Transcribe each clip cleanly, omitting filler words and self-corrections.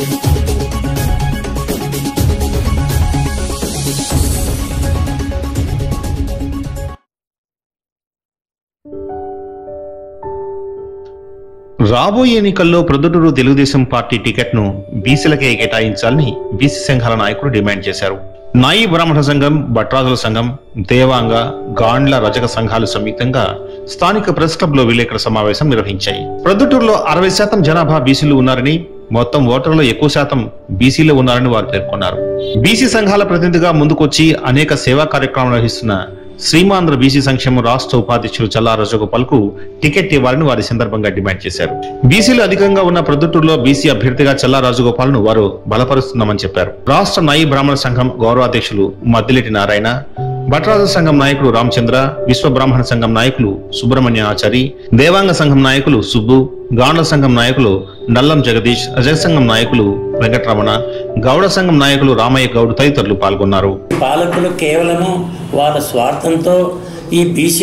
రాబోయే ఎన్నికల్లో ప్రొద్దుటూరు తెలుగుదేశం పార్టీ టికెట్ను బీసీలకే కేటాయించాలని బీసీ సంఘాల నాయకులు డిమాండ్ చేశారు. నాయి బ్రాహ్మణ సంఘం, భట్రాజుల సంఘం, దేవాంగ, గాండ్ల రజక సంఘాలు సంయుక్తంగా స్థానిక ప్రెస్ క్లబ్ లో విలేకరుల సమావేశం నిర్వహించాయి. ప్రొద్దుటూరులో 60% జనాభా బీసీలు ఉన్నారని, మొత్తం ఓటర్లలో ఎక్కువ శాతం బీసీలో ఉన్నారని వారు పేర్కొన్నారు. బీసీ సంఘాల ప్రతినిధిగా ముందుకొచ్చి అనేక సేవా కార్యక్రమాలు నిర్వహిస్తున్న శ్రీమాంధ్ర బీసీ సంక్షేమ రాష్ట్ర ఉపాధ్యక్షులు చల్లా రాజగోపాల్కు టికెట్ ఇవ్వాలని వారి సందర్భంగా డిమాండ్ చేశారు. బీసీలు అధికంగా ఉన్న ప్రొద్దుటూరులో బీసీ అభ్యర్థిగా చల్లా రాజగోపాల్ను వారు బలపరుస్తున్నామని చెప్పారు. రాష్ట్ర నాయి బ్రాహ్మణ సంఘం గౌరవాధ్యక్షులు మద్దిలేటి నారాయణ, భట్రాజ సంఘం నాయకులు రామచంద్ర, విశ్వ బ్రాహ్మణ సంఘం నాయకులు సుబ్రహ్మణ్య ఆచారి, దేవాంగ సంఘం నాయకులు సుబ్బు, గాండ్ల సంఘం నాయకులు నల్లం జగదీష్, రజక సంఘం నాయకులు వెంకటరమణ, గౌడ సంఘం నాయకులు రామయ్య గౌడ్ తదితరులు పాల్గొన్నారు. పాలకులు కేవలము వాళ్ళ స్వార్థంతో ఈ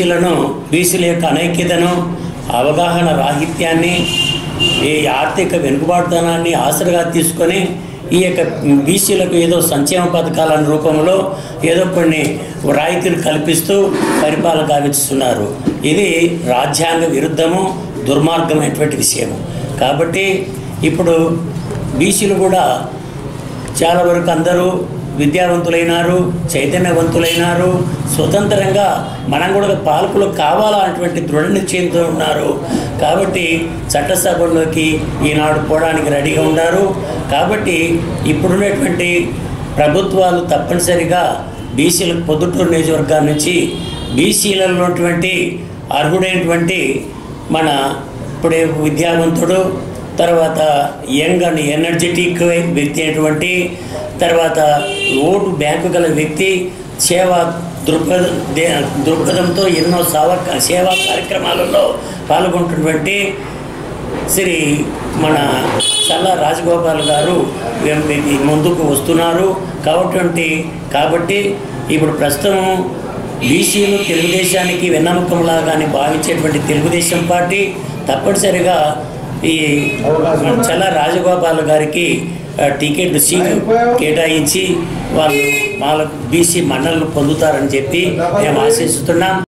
బీసీల యొక్క అనైక్యతను, అవగాహన రాహిత్యాన్ని, ఈ ఆర్థిక వెనుకబాటుతనాన్ని ఆసరగా తీసుకొని ఈ యొక్క బీసీలకు ఏదో సంక్షేమ పథకాల రూపంలో ఏదో కొన్ని రాయితీలు కల్పిస్తూ పరిపాలన గావిస్తున్నారు. ఇది రాజ్యాంగ విరుద్ధము, దుర్మార్గమైనటువంటి విషయము. కాబట్టి ఇప్పుడు బీసీలు కూడా చాలా వరకు అందరూ విద్యావంతులైనారు, చైతన్యవంతులైనారు, స్వతంత్రంగా మనం కూడా పాలకులు కావాలన్నటువంటి దృఢ నిశ్చయంతో ఉన్నారు. కాబట్టి చట్టసభల్లోకి ఈనాడు పోవడానికి రెడీగా ఉన్నారు. కాబట్టి ఇప్పుడున్నటువంటి ప్రభుత్వాలు తప్పనిసరిగా బీసీలకు పొద్దుటూరు నియోజకవర్గం నుంచి బీసీలలో ఉన్నటువంటి అర్హుడైనటువంటి మన ఇప్పుడే విద్యావంతుడు, తర్వాత యంగ్ అండ్ ఎనర్జెటిక్ వ్యక్తి అయినటువంటి, తర్వాత ఓటు బ్యాంకు గల వ్యక్తి, సేవా దృక్పథంతో ఎన్నో సేవా కార్యక్రమాలలో పాల్గొంటున్నటువంటి శ్రీ మన చల్లా రాజగోపాల్ గారు ముందుకు వస్తున్నారు. కాబట్టి ఇప్పుడు ప్రస్తుతం బీసీలు తెలుగుదేశానికి వెన్నెముకలాగానే భావించేటువంటి తెలుగుదేశం పార్టీ తప్పనిసరిగా ఈ చల్లా రాజగోపాల్ గారికి టికెట్ సీటు కేటాయించి వాళ్ళు బీసీ మండలను పొందుతారని చెప్పి మేము ఆశిస్తున్నాం.